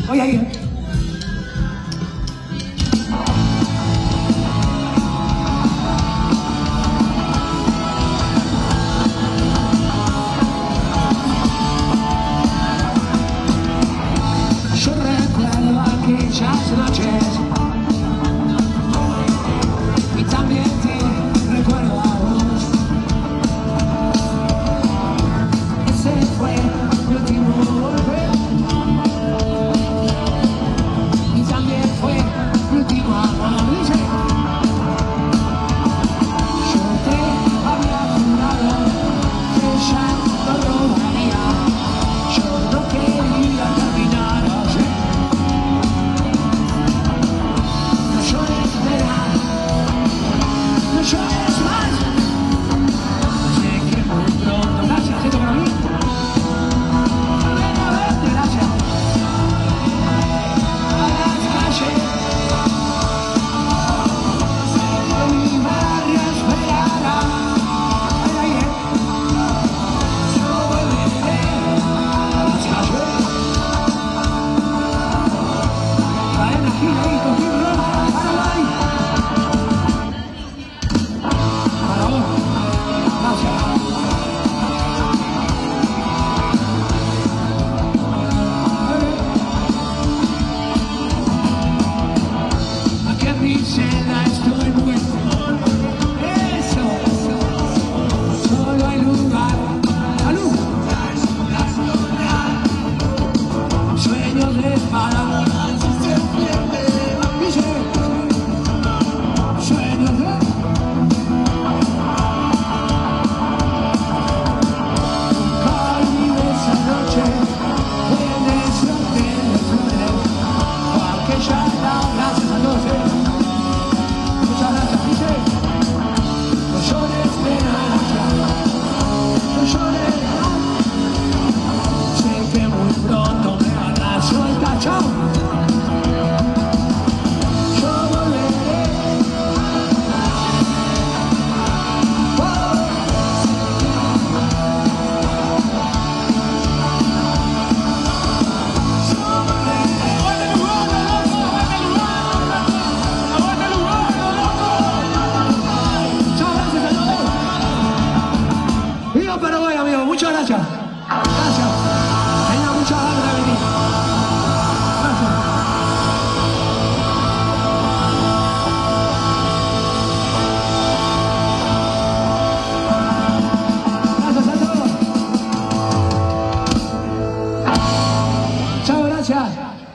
Voy ahí, Yo recuerdo aquellas noches y también te recuerdo a vos. Ese fue mi último golpe y también fue mi último amor. Dice, yo te había jurado que ya no robaría. Yo no quería terminar así. No llores, verás, no llores más. Sé que muy pronto, gracias, esto para mí. Ven a verte, gracias. A las calles de mi barrio esperará. Ahí, yo volveré a las calles. Trae una gira ahí con Tim Roth, Paraguay. Para vos, gracias. Aquí en mi celda estoy muerto. Eso, solo hay lugar. ¡Salud! Sueños de espada. Dice, sueños de Caribe esa noche, en ese hotel de Flores, porque ya da gracias a Dios. Muchas gracias, dice, no llores, gracias, no llores, sé que muy pronto me van a soltar, chao. Yo volveré, muchas gracias a todos. Viva Paraguay, amigo, muchas gracias. Gracias. Tenía muchas ganas de venir. Gracias. Gracias a todos. Chao, gracias.